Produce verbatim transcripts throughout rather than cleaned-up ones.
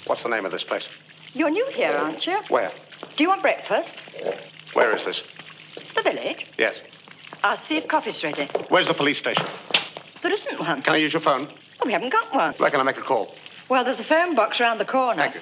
What's the name of this place? You're new here, aren't you? Where? Do you want breakfast? Where is this? The village? Yes. I'll see if coffee's ready. Where's the police station? There isn't one. Can I use your phone? Oh, we haven't got one. Where can I make a call? Well, there's a phone box round the corner. Thank you.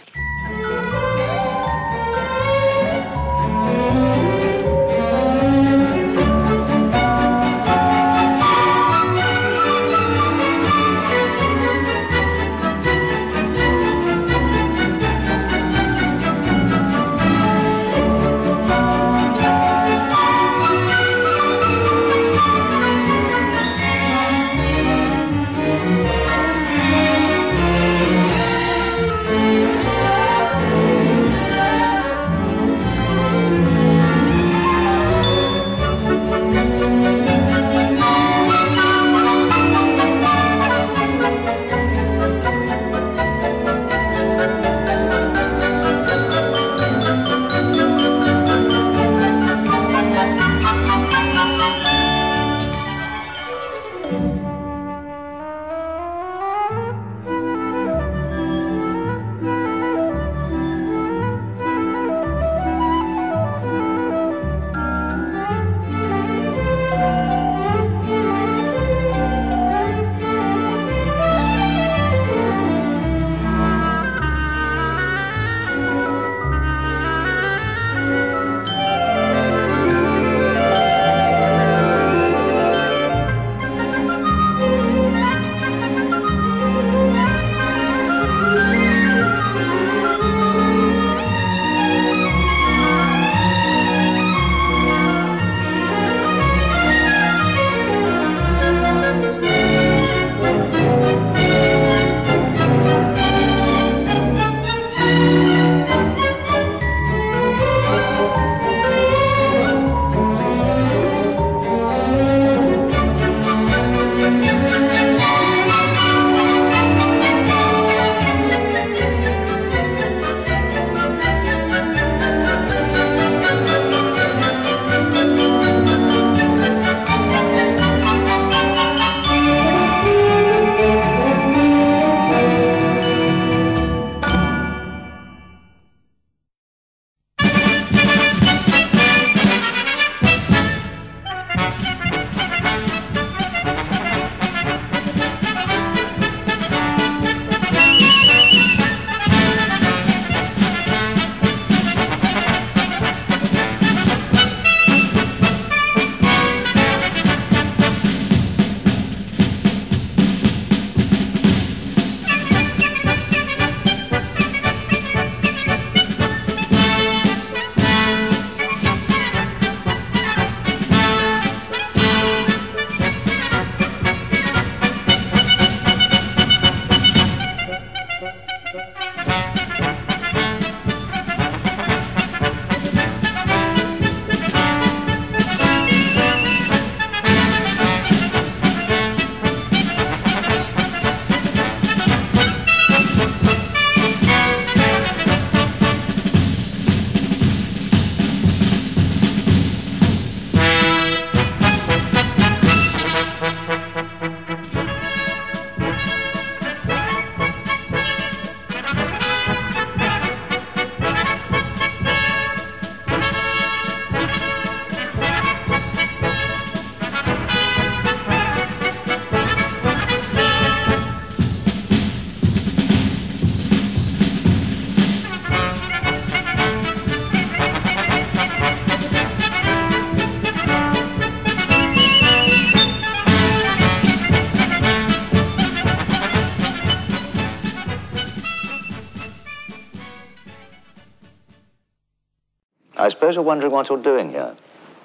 I suppose you're wondering what you're doing here.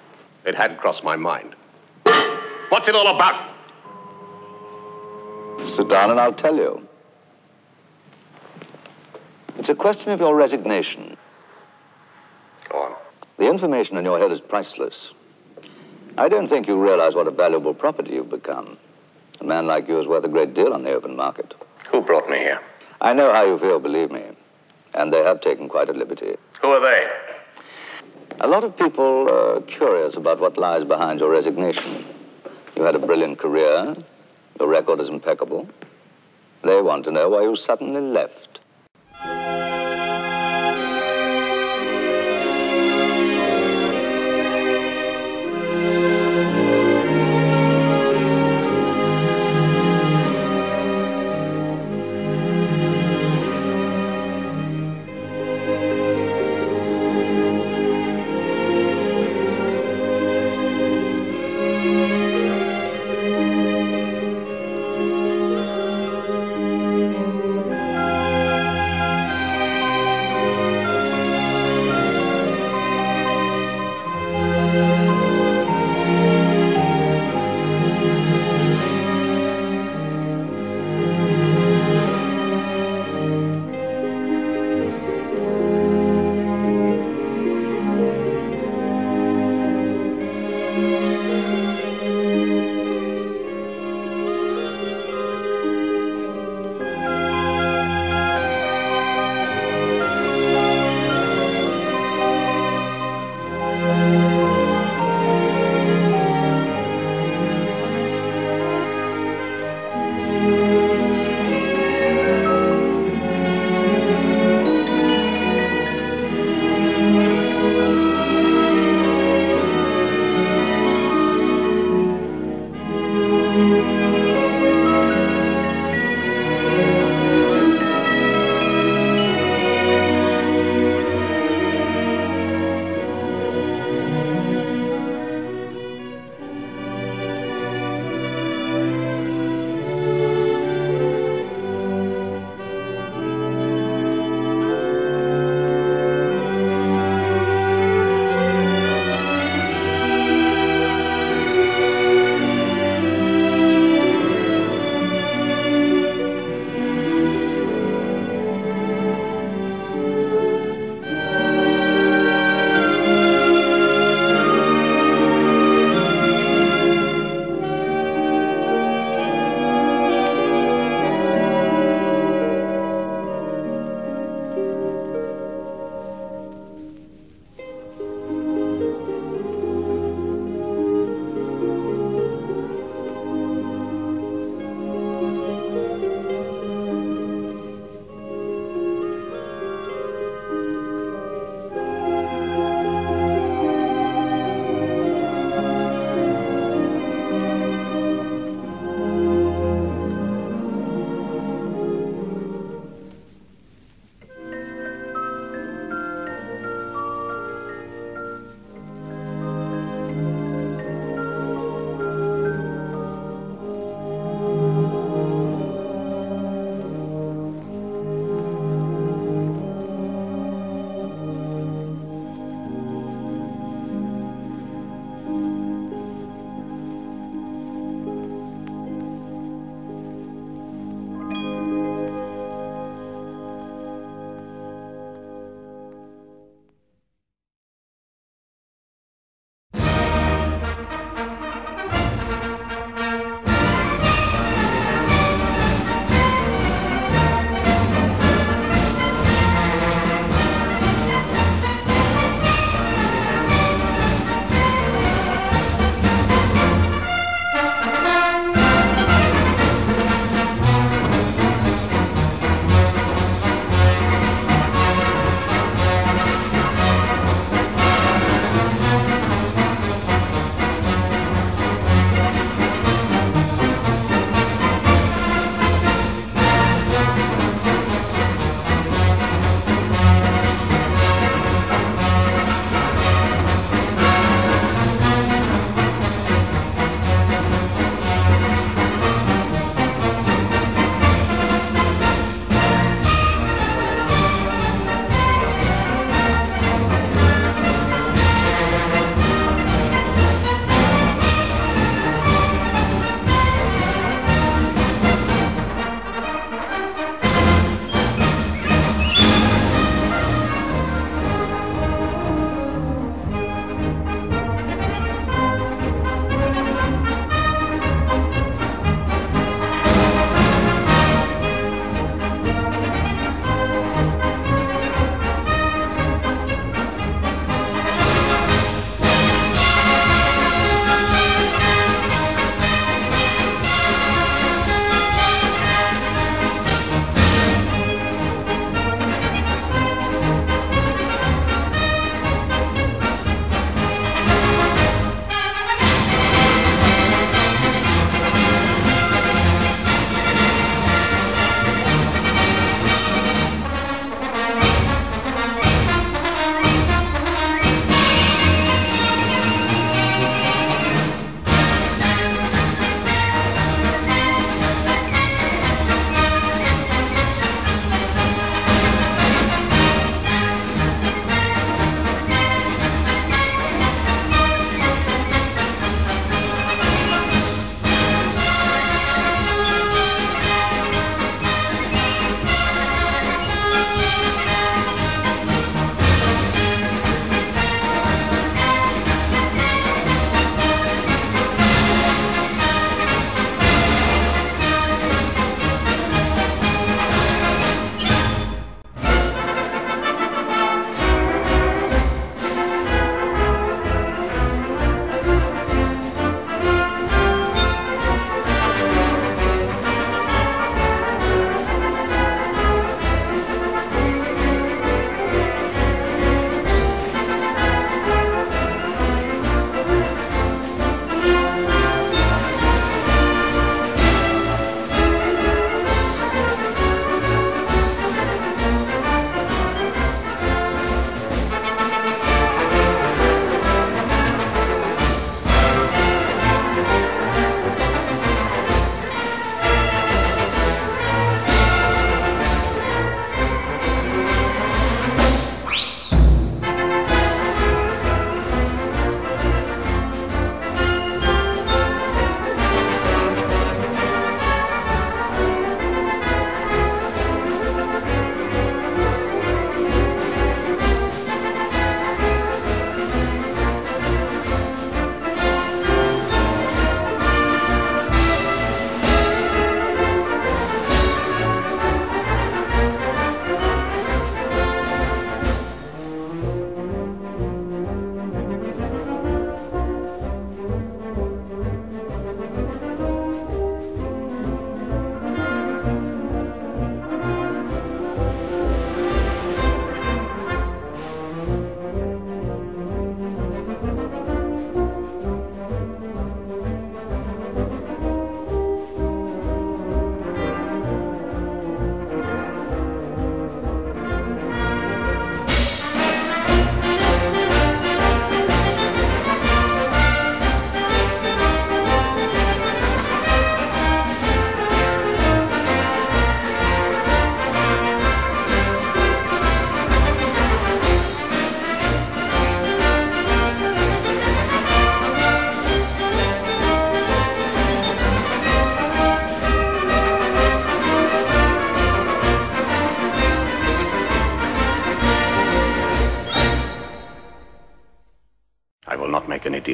It hadn't crossed my mind. What's it all about? Sit down and I'll tell you. It's a question of your resignation. Go on. The information in your head is priceless. I don't think you realize what a valuable property you've become. A man like you is worth a great deal on the open market. Who brought me here? I know how you feel, believe me. And they have taken quite a liberty. Who are they? A lot of people are curious about what lies behind your resignation. You had a brilliant career. Your record is impeccable. They want to know why you suddenly left.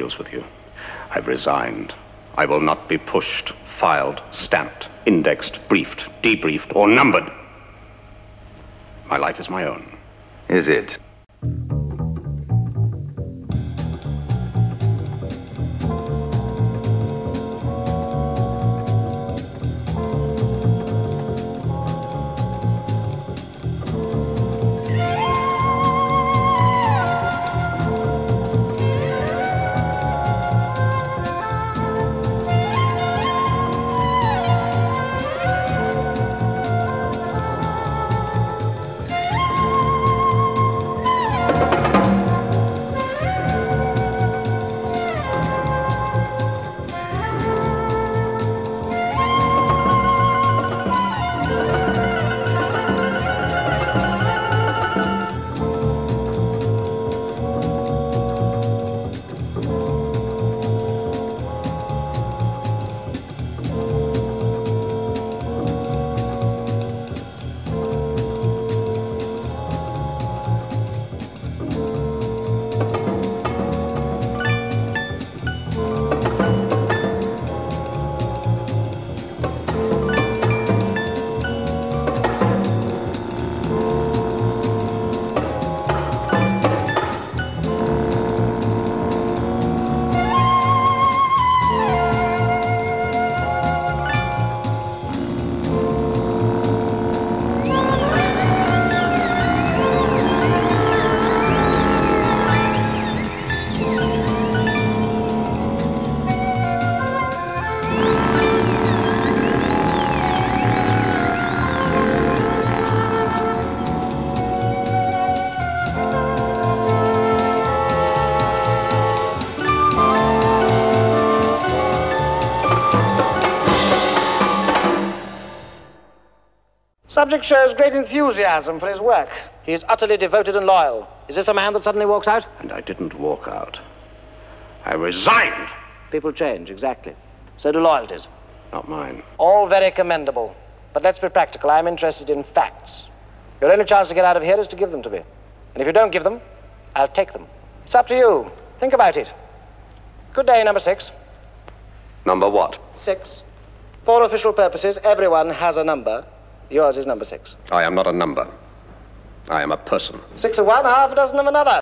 deals with you. I've resigned. I will not be pushed, filed, stamped, indexed, briefed, debriefed, or numbered. My life is my own. Is it? Subject shows great enthusiasm for his work. He is utterly devoted and loyal. Is this a man that suddenly walks out? And I didn't walk out. I resigned. People change, exactly. So do loyalties. Not mine. All very commendable. But let's be practical. I'm interested in facts. Your only chance to get out of here is to give them to me. And if you don't give them, I'll take them. It's up to you. Think about it. Good day, number six. Number what? Six. For official purposes, everyone has a number. Yours is number six. I am not a number. I am a person. Six of one, half a dozen of another.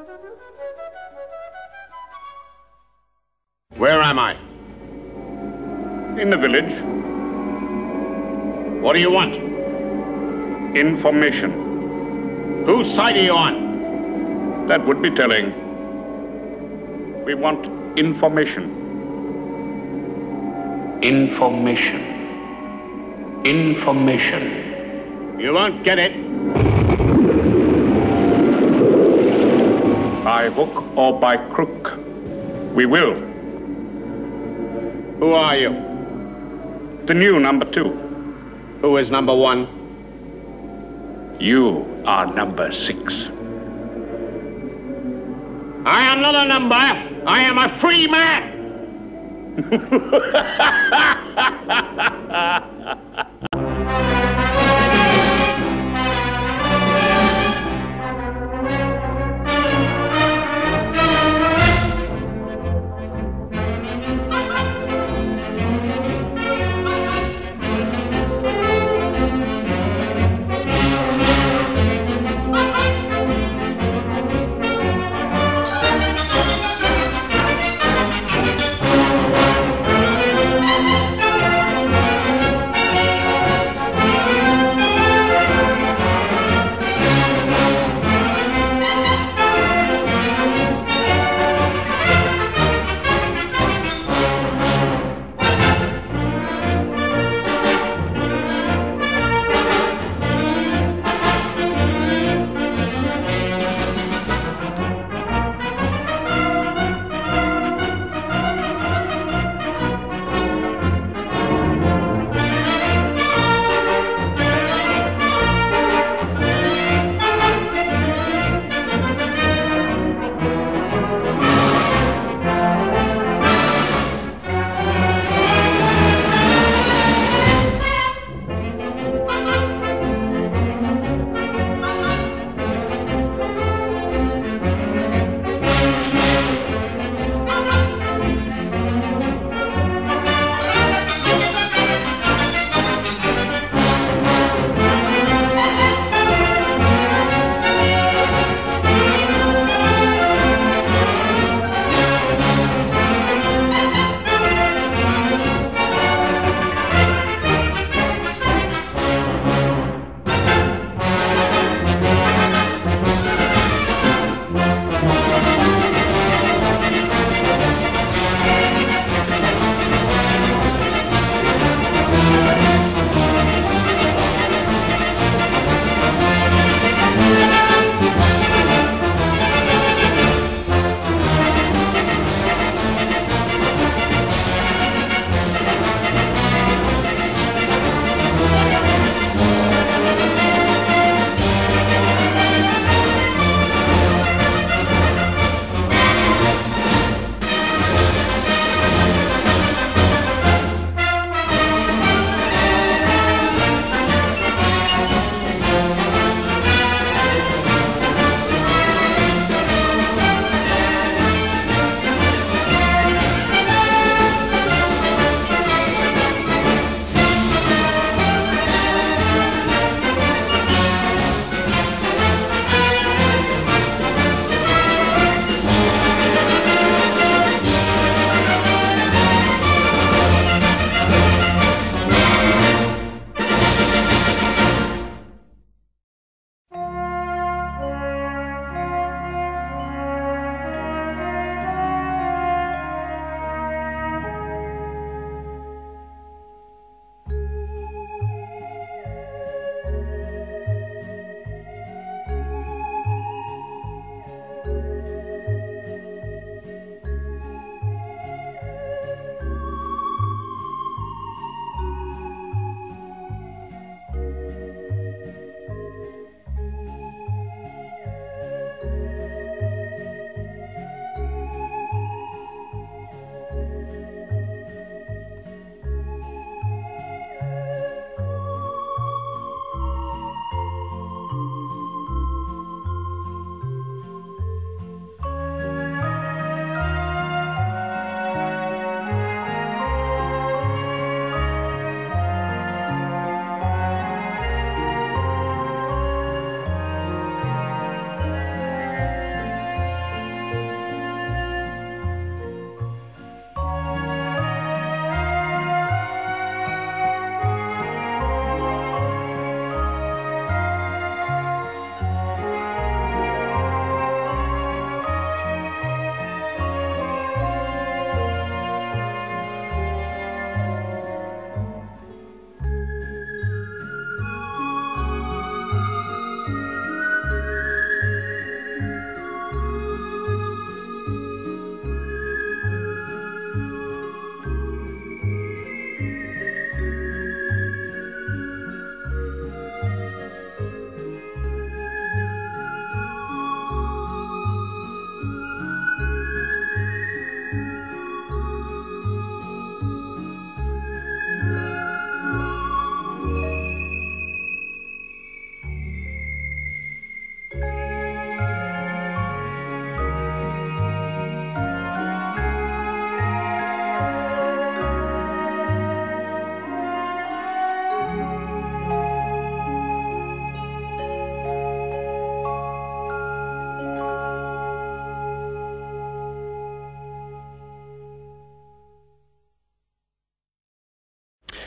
Where am I? In the village. What do you want? Information. Whose side are you on? That would be telling. We want information. Information. Information. You won't get it. By hook or by crook, we will. Who are you? The new number two. Who is number one? You are number six. I am not a number. I am a free man.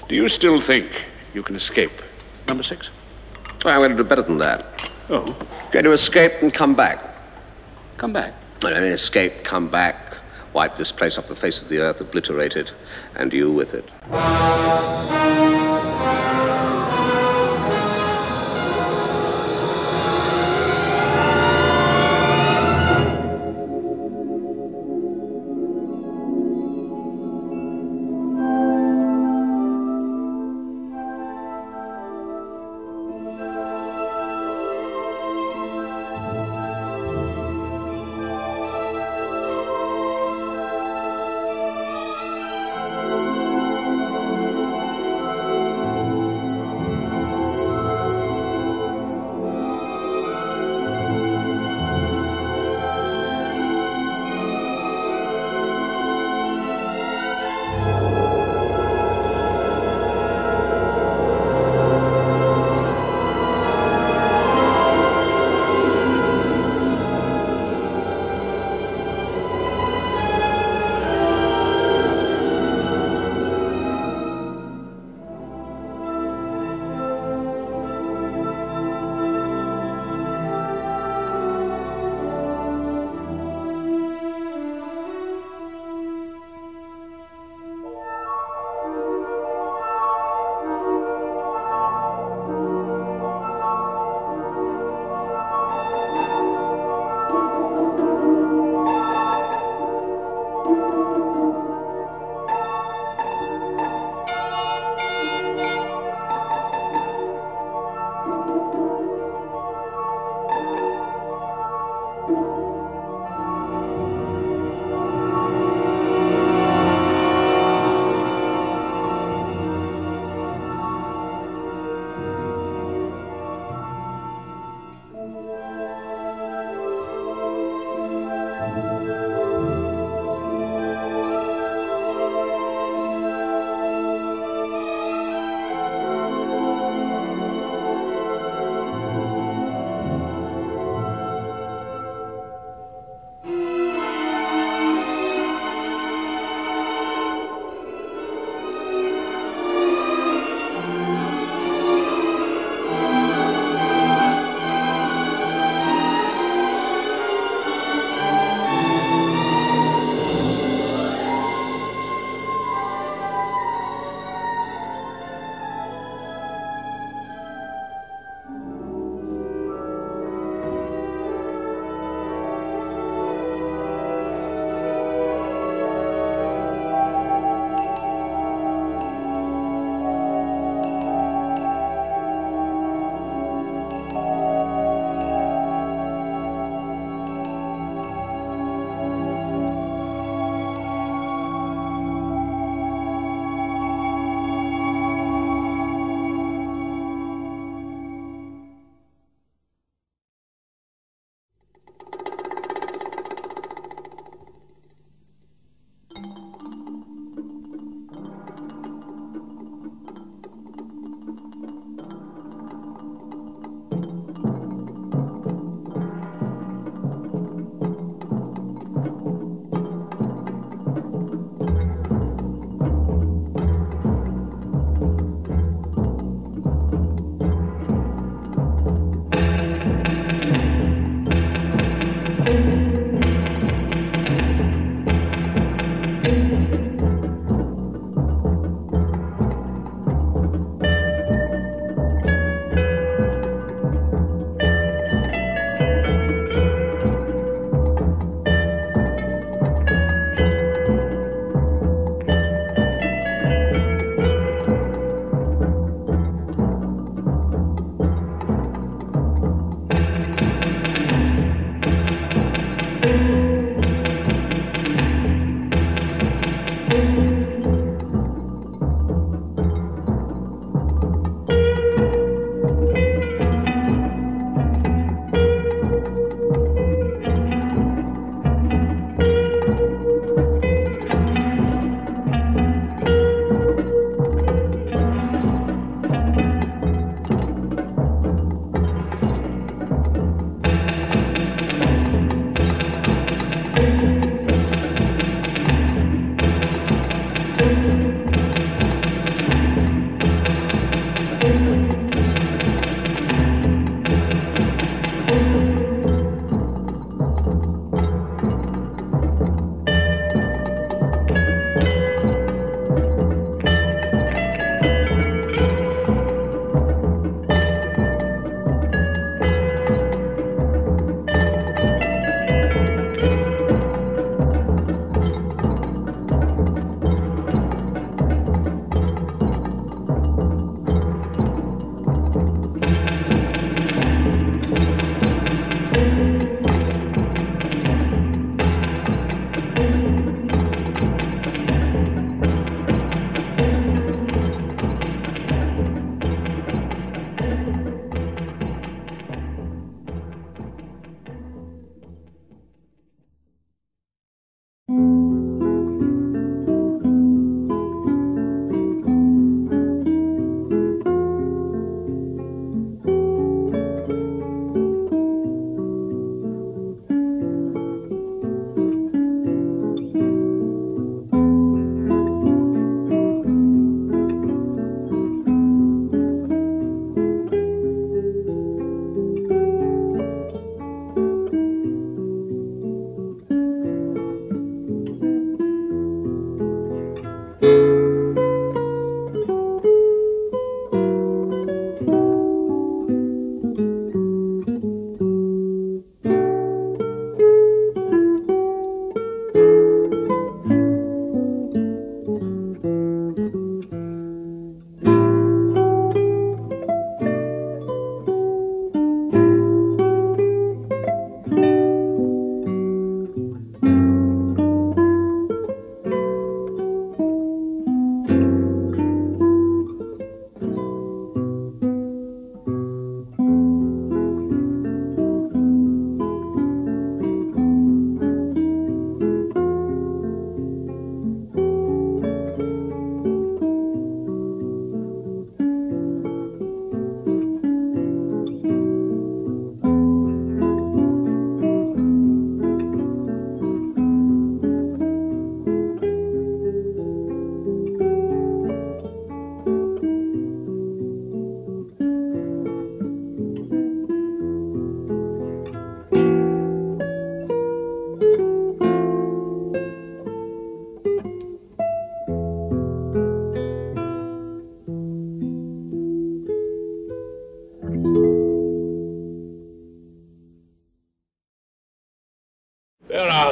Do you still think you can escape number six? Well, I'm going to do better than that. Oh, Going to escape and come back. come back. I mean, escape, come back, wipe this place off the face of the earth, obliterate it, and you with it.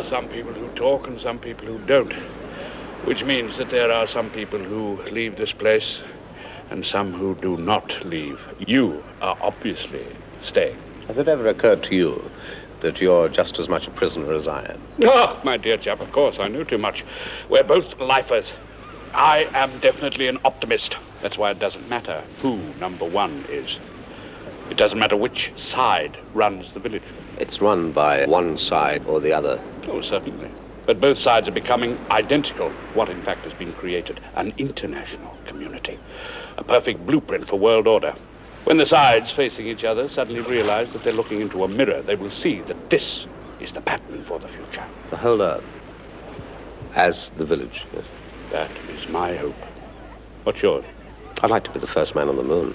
some people who talk and some people who don't, which means that there are some people who leave this place and some who do not leave. You are obviously staying. Has it ever occurred to you that you're just as much a prisoner as I am? Oh, my dear chap, of course, I knew too much. We're both lifers. I am definitely an optimist. That's why it doesn't matter who number one is. It doesn't matter which side runs the village. It's run by one side or the other. Oh, certainly. But both sides are becoming identical. What, in fact, has been created? An international community. A perfect blueprint for world order. When the sides facing each other suddenly realize that they're looking into a mirror, they will see that this is the pattern for the future. The whole Earth. As the village, yes. That is my hope. What's yours? I'd like to be the first man on the moon.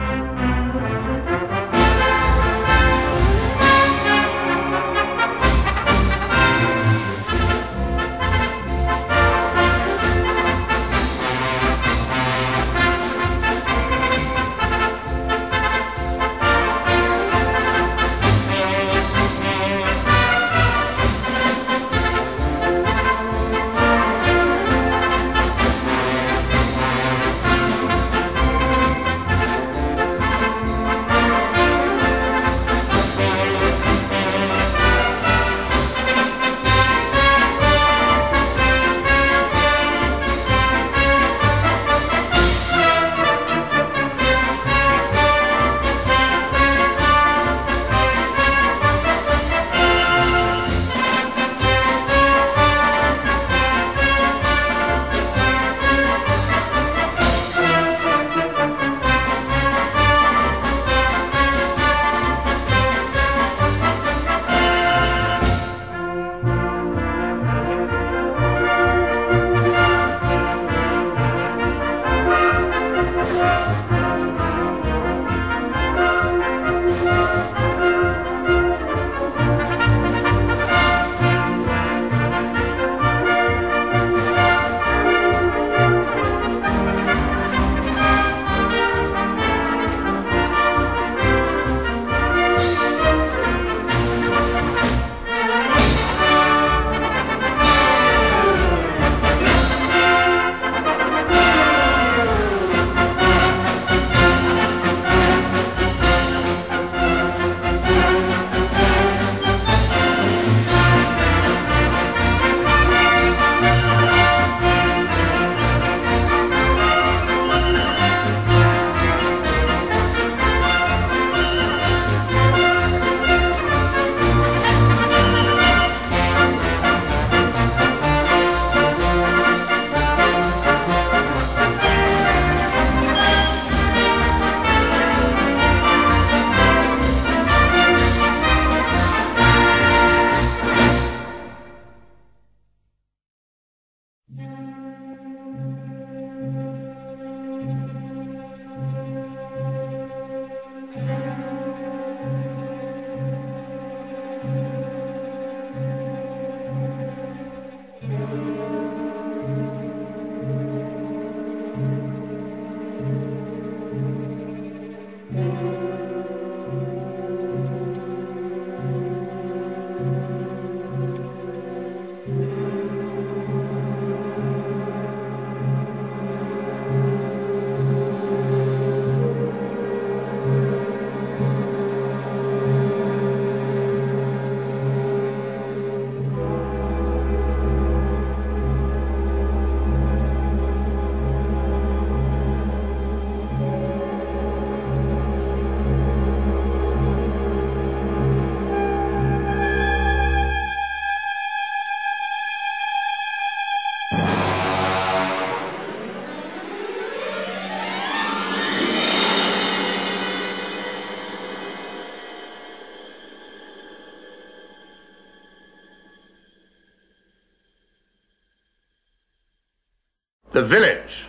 The village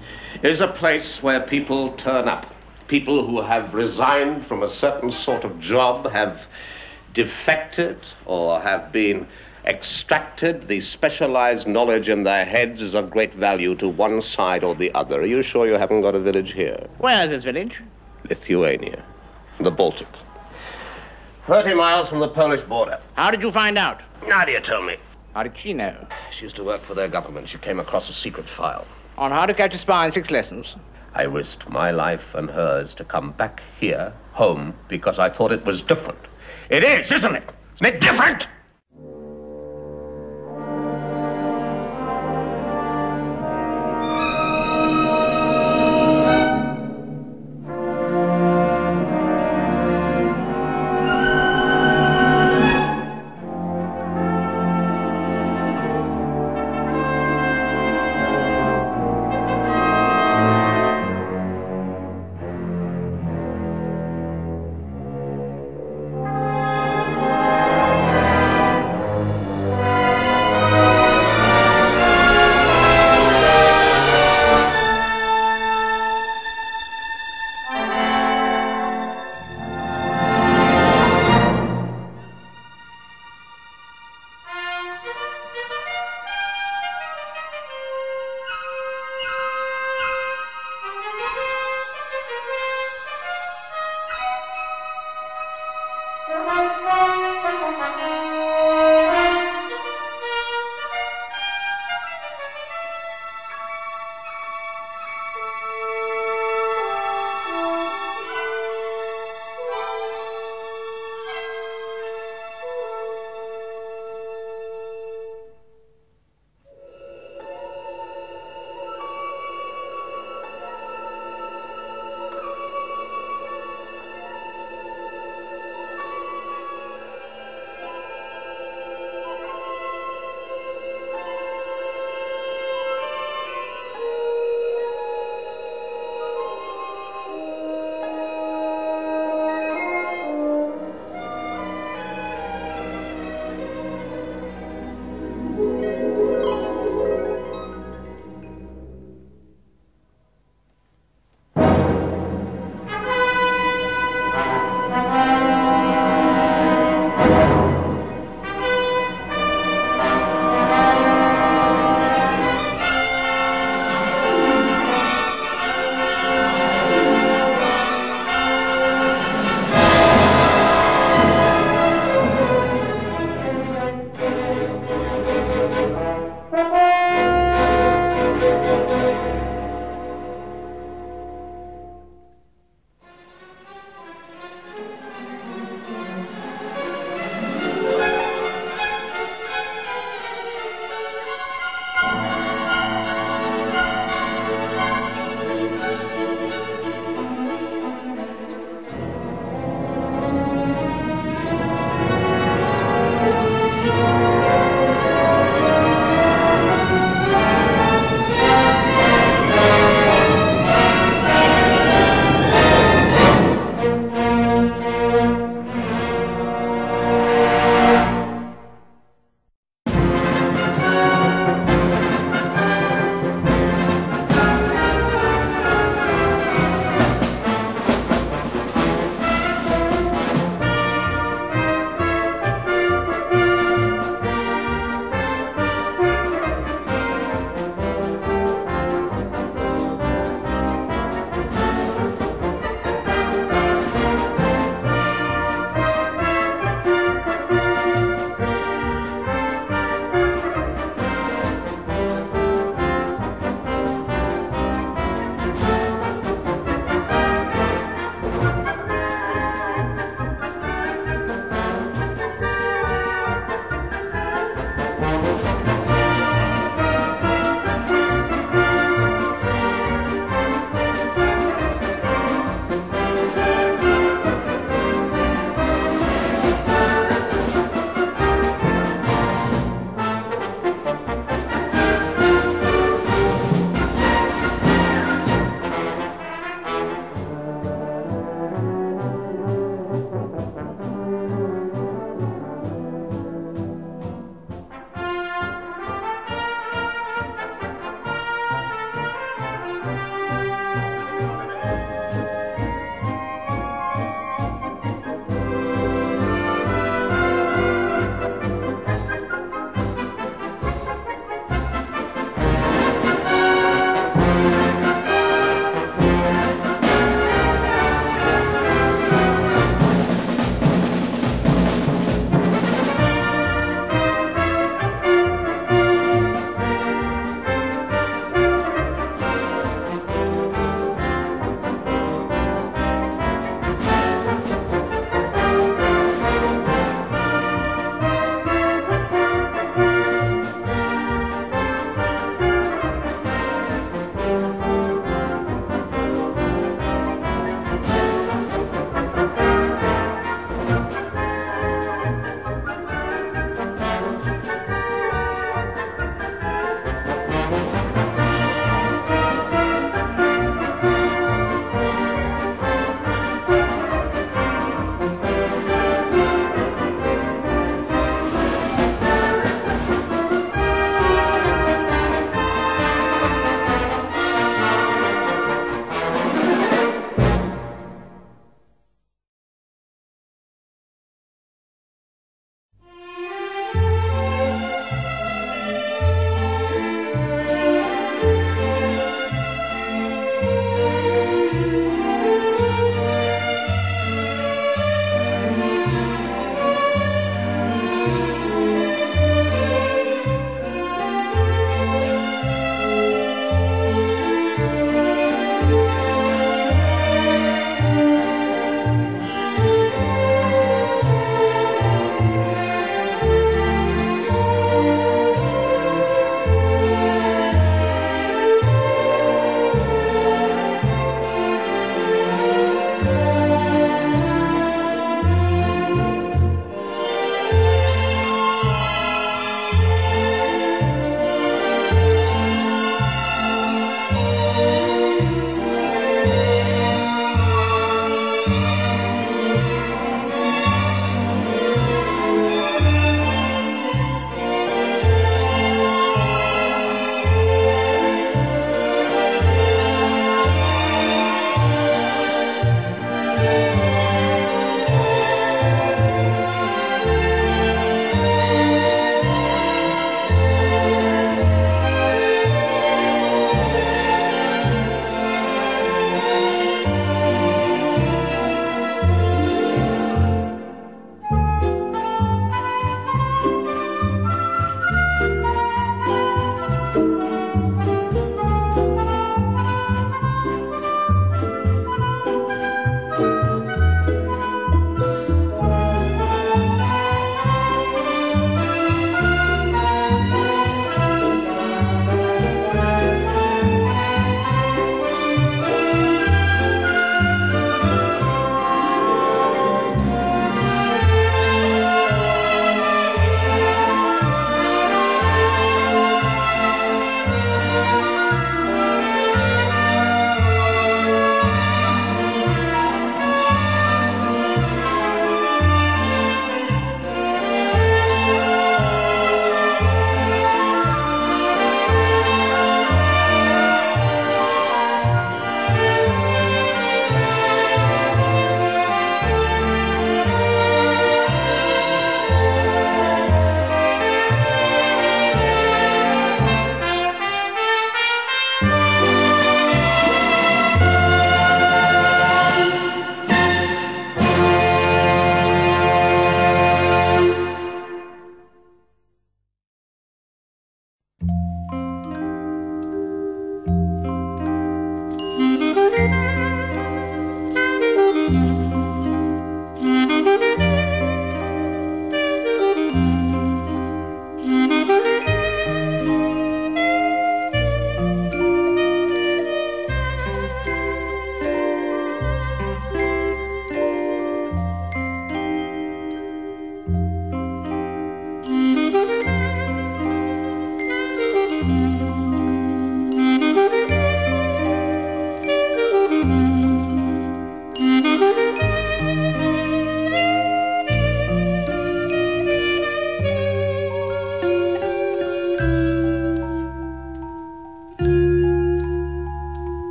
is a place where people turn up. People who have resigned from a certain sort of job, have defected, or have been extracted. The specialized knowledge in their heads is of great value to one side or the other. Are you sure you haven't got a village here? Where is this village? Lithuania, the Baltic. Thirty miles from the Polish border. How did you find out? Nadia told me. How did she know? She used to work for their government. She came across a secret file. On how to catch a spy in six lessons? I risked my life and hers to come back here, home, because I thought it was different. It is, isn't it? Isn't it different?